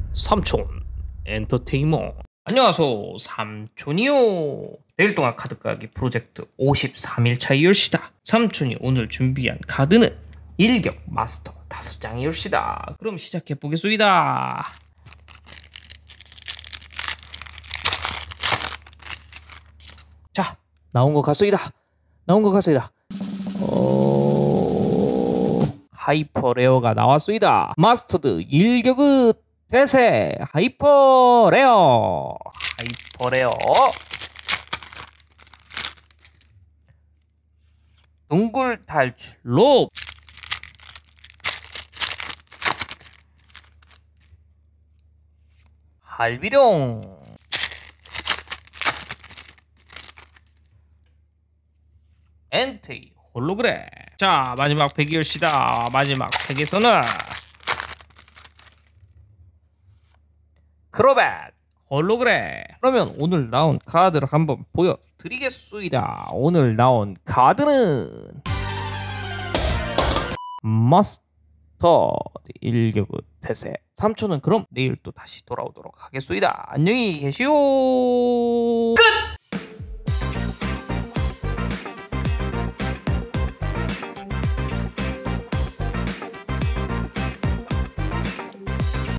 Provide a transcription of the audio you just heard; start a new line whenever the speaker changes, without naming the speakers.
삼촌 엔터테인먼트. 안녕하세요, 삼촌이요. 내일 동안 카드 까기 프로젝트 53일차 이올시다. 삼촌이 오늘 준비한 카드는 일격 마스터 5장이 올시다. 그럼 시작해 보겠습니다. 자, 나온 거 같소이다. 하이퍼 레어가 나왔소이다. 마스터드 일격의 대세 하이퍼 레어. 동굴 탈출 록. 할비룡. 엔트이 홀로그램. 자, 마지막 팩이올시다. 마지막 팩에서는 크로벳 홀로그램. 그러면 오늘 나온 카드를 한번 보여드리겠습니다. 오늘 나온 카드는 마스터 일격의 태세. 삼촌은 그럼 내일 또 다시 돌아오도록 하겠습니다. 안녕히 계시오. 끝!